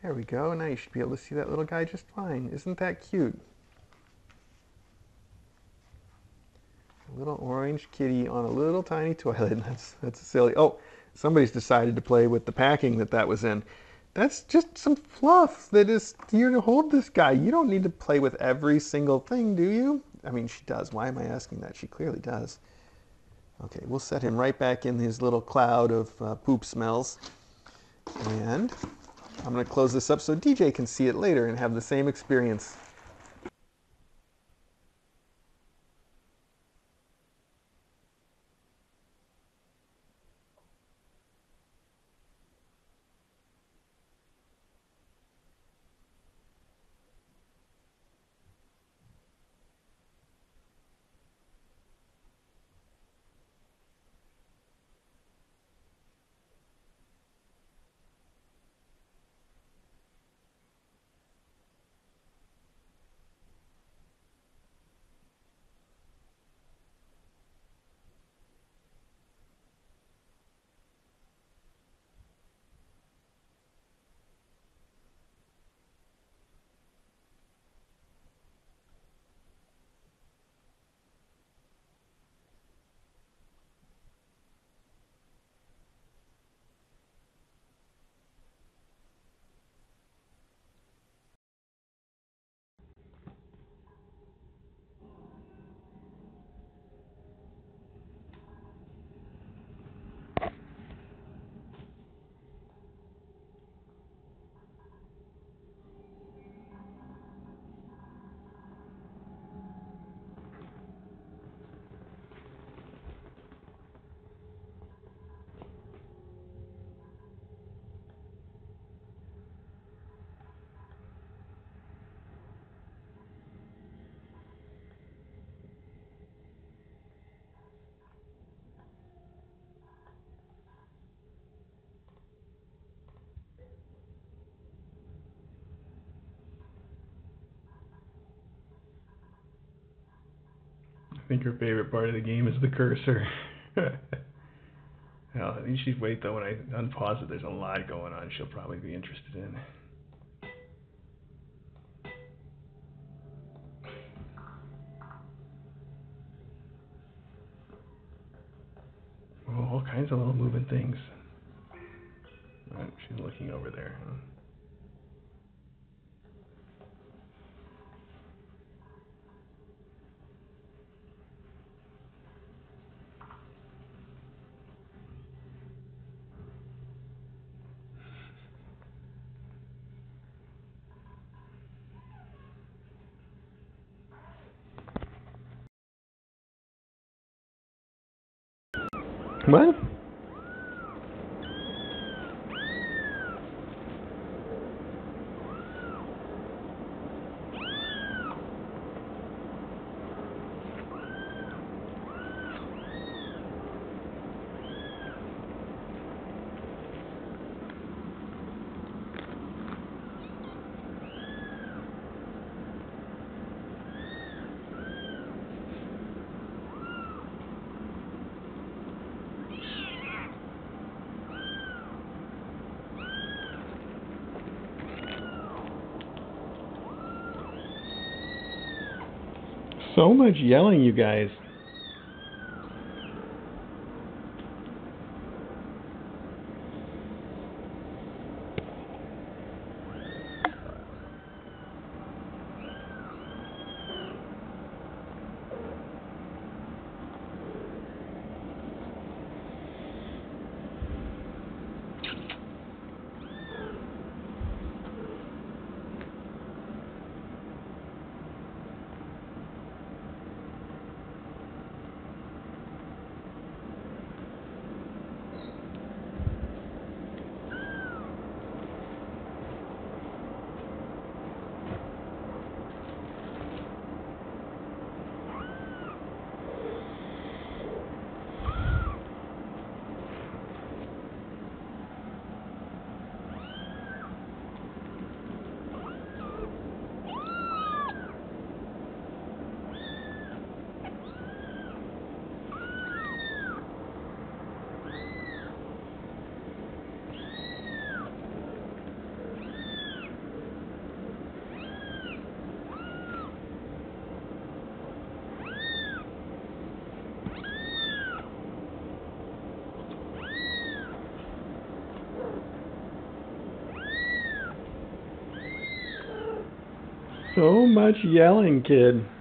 There we go. Now you should be able to see that little guy just fine. Isn't that cute? A little orange kitty on a little tiny toilet. That's silly. Oh, somebody's decided to play with the packing that was in. That's just some fluff that is here to hold this guy. You don't need to play with every single thing, do you? I mean, she does. Why am I asking that? She clearly does. Okay, we'll set him right back in his little cloud of poop smells. And I'm going to close this up so DJ can see it later and have the same experience. I think her favorite part of the game is the cursor. Well, you should wait though. When I unpause it, there's a lot going on she'll probably be interested in. Oh, all kinds of little moving things. Oh, she's looking over there. What? So much yelling, you guys. So much yelling, kid.